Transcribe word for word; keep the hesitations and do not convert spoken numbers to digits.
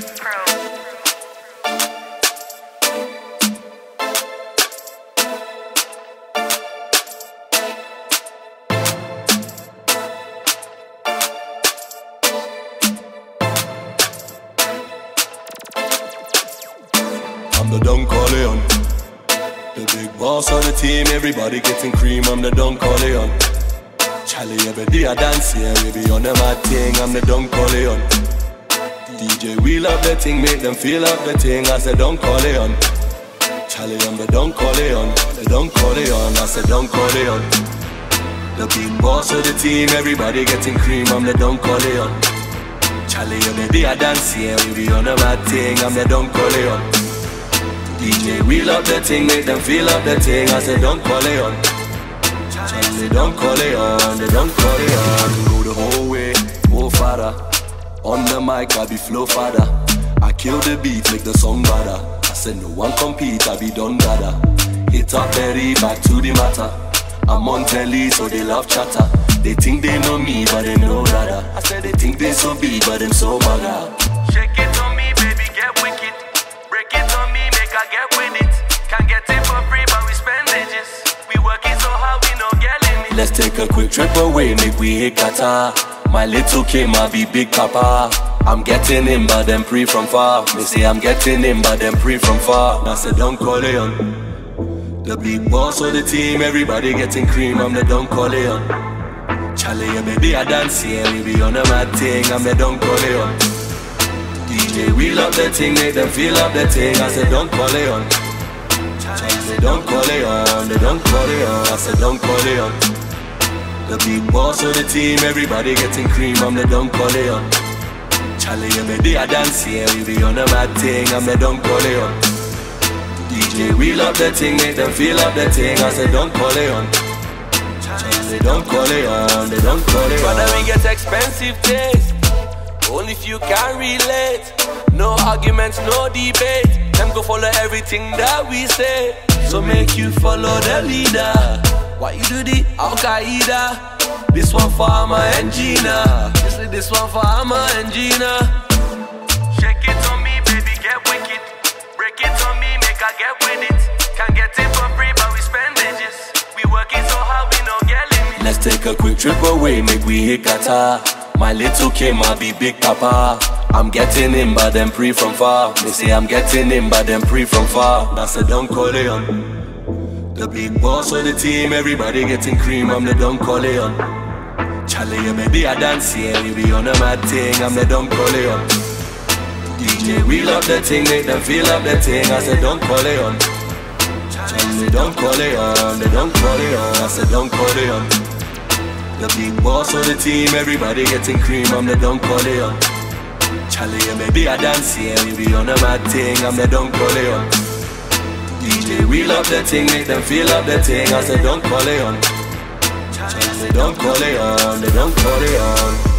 I'm the Don Corleone, the big boss of the team. Everybody getting cream. I'm the Don Corleone. Charlie, every day I dance here, we be on the mad thing. I'm the Don Corleone. D J wheel up the thing, make them feel up the thing. I said Don Corleone. Charlie, I'm the Don Corleone, the Don Corleone. I said Don Corleone. The big boss of the team. Everybody getting cream. I'm the Don Corleone. Charlie, every day I dance here, we be on the mad thing. I'm the Don Corleone. D J wheel up the thing, make them feel up the thing. I said Don Corleone. Charlie, Don Corleone, the Don Corleone. Go the whole way, more father. On the mic, I be flow father. I kill the beat, make the song better. I said no one compete, I be Don Dada. Hit up Berry, back to the matter. I'm on telly, so they love chatter. They think they know me, but they know Dada. I said they think they so big, but them so maga. Shake it on me, baby, get wicked. Break it on me, make I get with it. Can't get it for free, but we spend ages. We working so hard, we no get limit. Let's take a quick trip away, make we hit Qatar. My little Kim, I be big papa. I'm getting him, but them pre from far. They say I'm getting him, but them pre from far. That's the Don Corleone, the big boss of the team. Everybody getting cream. I'm the Don Corleone. Charlie, yeah, baby, I dance here, we be on a mad thing. I'm the Don Corleone. D J wheel up the thing, make them feel up the thing. I said Don Corleone. Charlie, Don Corleone, the Don Corleone. I said Don Corleone. The big boss of the team, everybody getting cream. I'm the Don Corleone. Charlie, yeah, baby, I dance here, we be on a mad thing. I'm the Don Corleone. D J wheel up the thing, make them feel up the thing. I said Don Corleone. Charlie, Don Corleone, the Don Corleone. Brother, we get expensive taste. Only if you can relate. No arguments, no debate. Them go follow everything that we say. So make you follow the leader. Why you do the Al-Qaeda? This one for my Engina. This, this one for my Engina. Shake it on me, baby, get wicked. Break it on me, make I get with it. Can't get it for free, but we spend ages. We working so hard, we no get limit. Let's take a quick trip away, make we hit Qatar. My little Kim, I be big papa. I'm getting him, but them pre from far. They say I'm getting him, but them pre from far. That's the Don Corleone, the big boss of the team. Everybody getting cream. I'm the Don Corleone. Charlie, yeah, baby, I dance here, we be on a mad thing. I'm the Don Corleone. D J wheel up the thing, make them feel up the thing. I said Don Corleone. Charlie, Don Corleone, the Don Corleone. I said Don Corleone. The big boss of the team, everybody getting cream. I'm the Don Corleone. Charlie, yeah, baby, I dance here, we be on a mad thing. I'm the Don Corleone. D J wheel up the thing, make them feel up the thing. I said Don Corleone. Charlie, Don Corleone, the Don Corleone.